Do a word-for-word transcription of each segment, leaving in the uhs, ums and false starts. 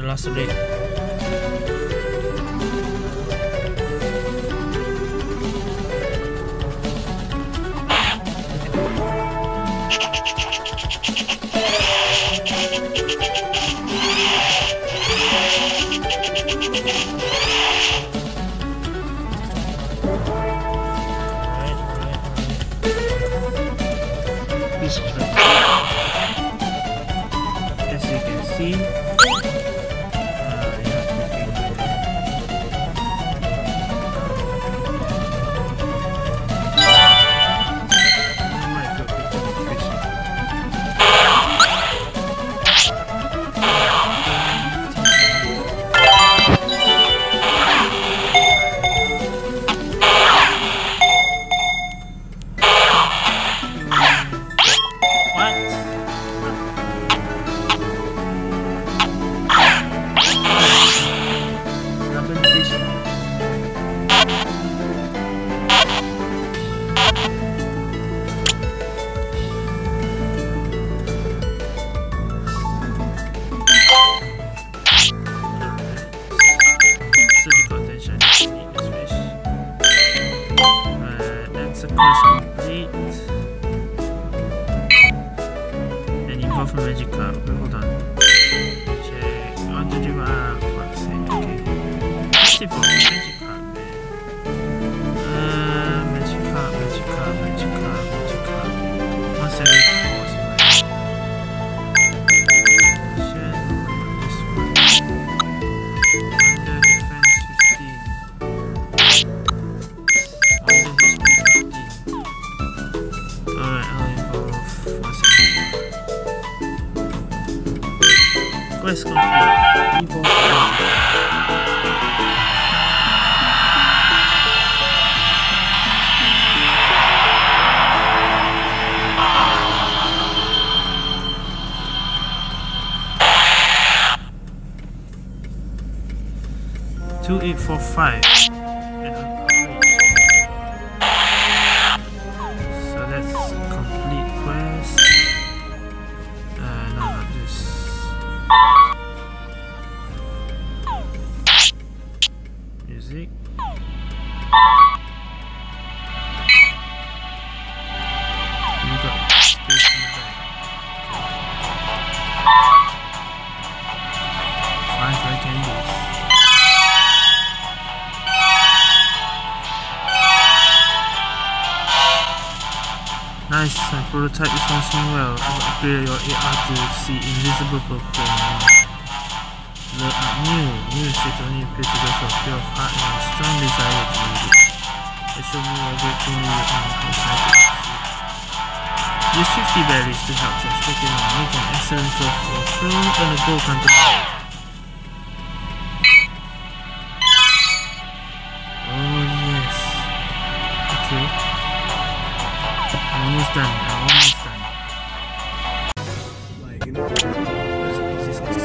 last rate. As you can see, magic card. Okay, hold on. Check. On the river. Ah, fuck's sake. Okay. Let's see for magic card, man. Uh, magic card, magic card, magic card, magic card. one seventy-four splash. This one. Under defense fifteen. Under H P fifteen. Alright, I'll involve one seventy-four. Quest complete. Evolve. Two eight four five. And upgrade. So that's complete quest. Uh, no, not this. Music. We got space in the back. Five red candies. Nice, my prototype is functioning well. I will upgrade your A R to see invisible Pokemon. Look at new. New state only appear to go for a pure of heart and a strong desire to use it. It should be a great thing you are excited. Use fifty berries to help catch Pokemon. Make an excellent throw for throw and a gold counter. Oh yes. Okay. Almost done. I'm almost done. Like, you know, this is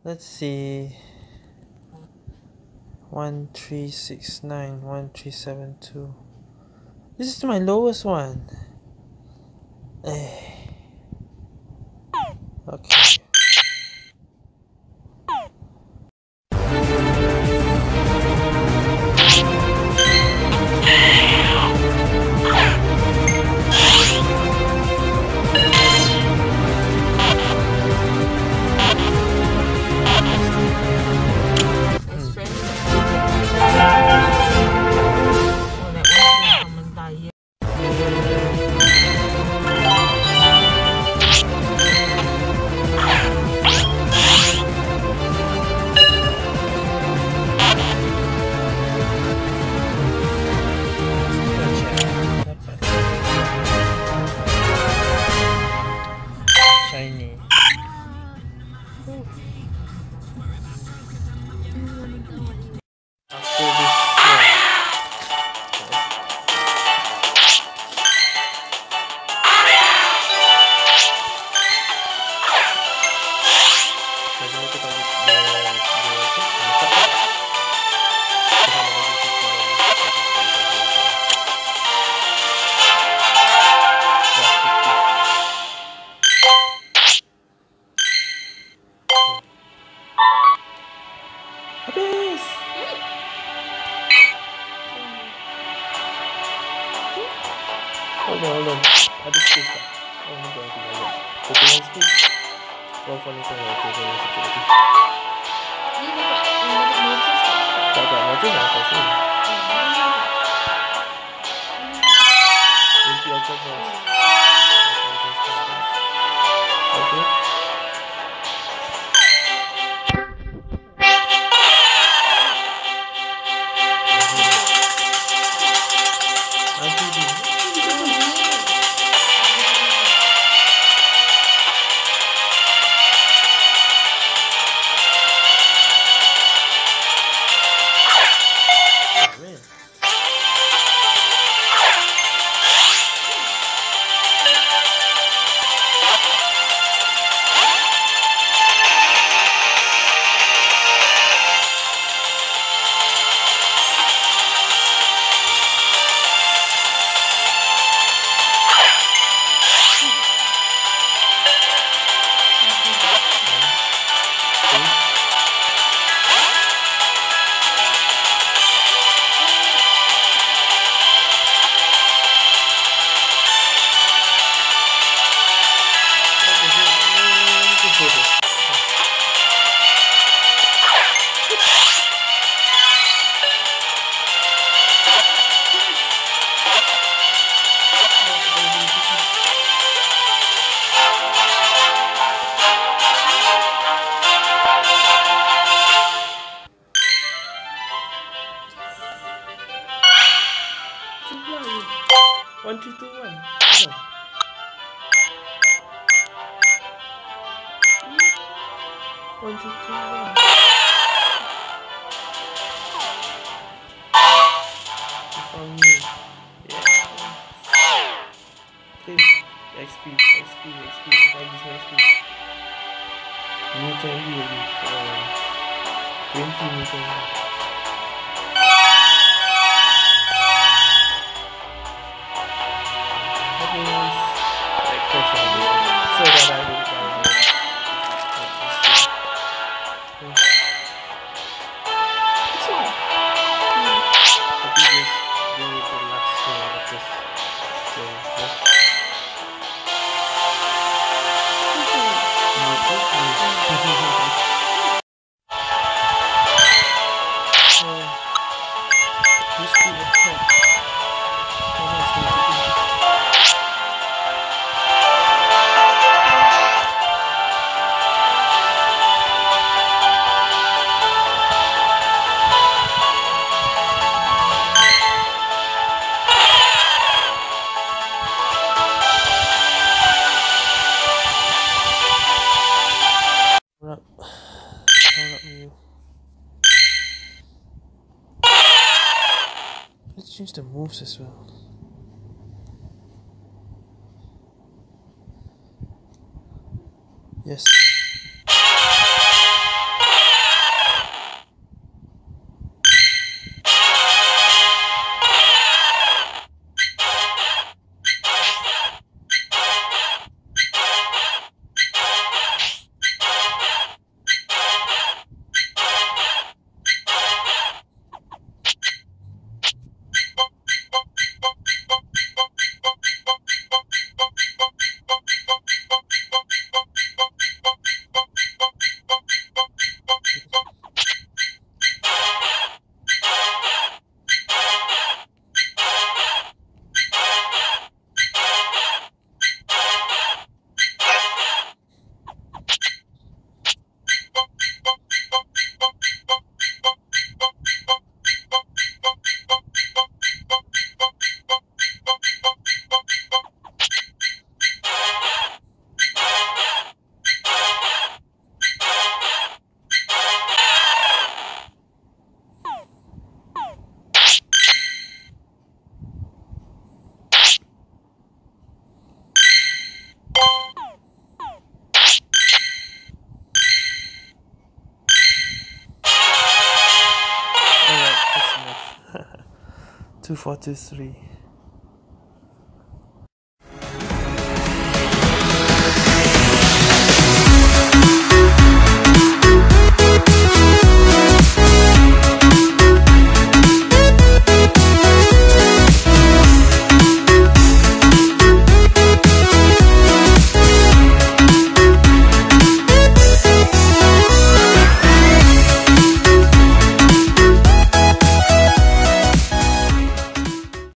let's see. One three six nine, one three seven two. This is my lowest one. Eh. Okay. Shiny. After this one. Kasi ito tayo the Habis! Hold on, hold on. Ada space tak? Oh, ni dah ada lagi. Ketinggalan space. Kau phone ni saya. Okay, okay, okay, okay. Ni dapat, ni dapat notice tak? Tak, tak. Notice dah atas ni. twenty Ultra Burst. Okay. One, three, two, one. Hold on. One, three, two, one. You found me. Yeah. Okay. X P, X P, X P. Why this X P? New candy already. Uh, twenty new candy. So that I will Let's change the moves as well. Yes. two four two three.